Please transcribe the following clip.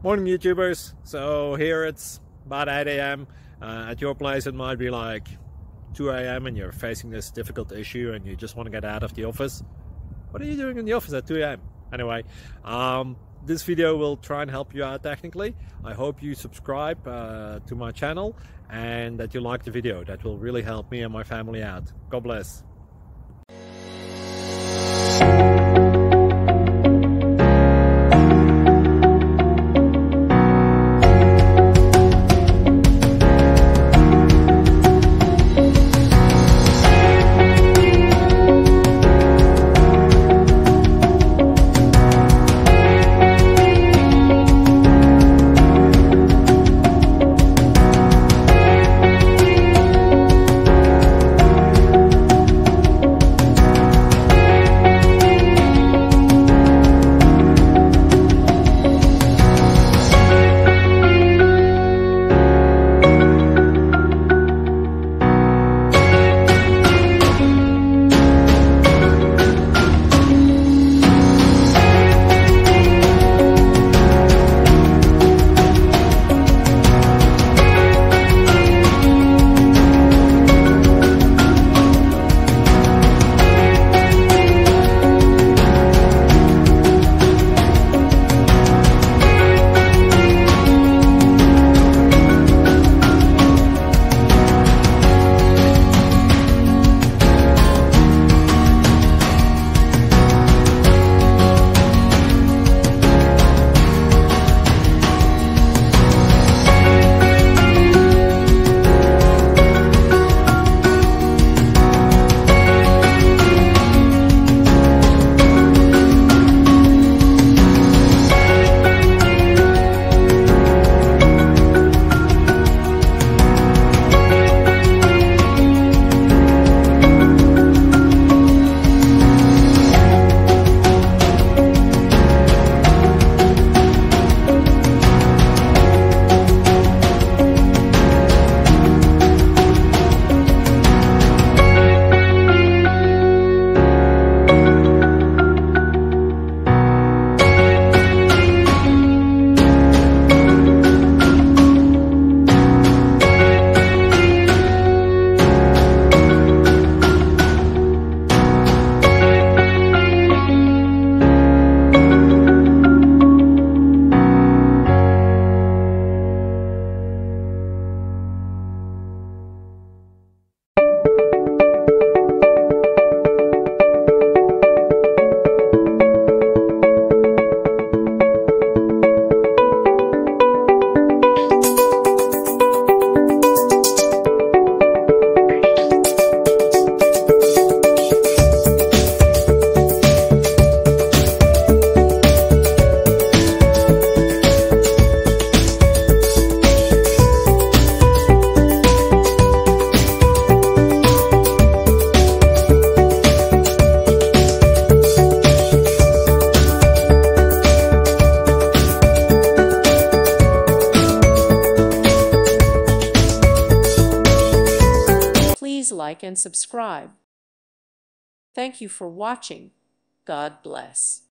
Morning YouTubers. So here it's about 8 a.m. At your place it might be like 2 a.m. and you're facing this difficult issue and you just want to get out of the office. What are you doing in the office at 2 a.m.? Anyway, this video will try and help you out technically. I hope you subscribe to my channel and that you like the video. That will really help me and my family out. God bless. Please like and subscribe. Thank you for watching. God bless.